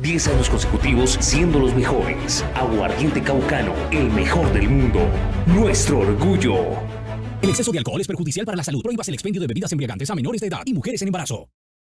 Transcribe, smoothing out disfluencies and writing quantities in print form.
10 años consecutivos siendo los mejores. Aguardiente Caucano, el mejor del mundo. Nuestro orgullo. El exceso de alcohol es perjudicial para la salud. Prohíbas el expendio de bebidas embriagantes a menores de edad y mujeres en embarazo.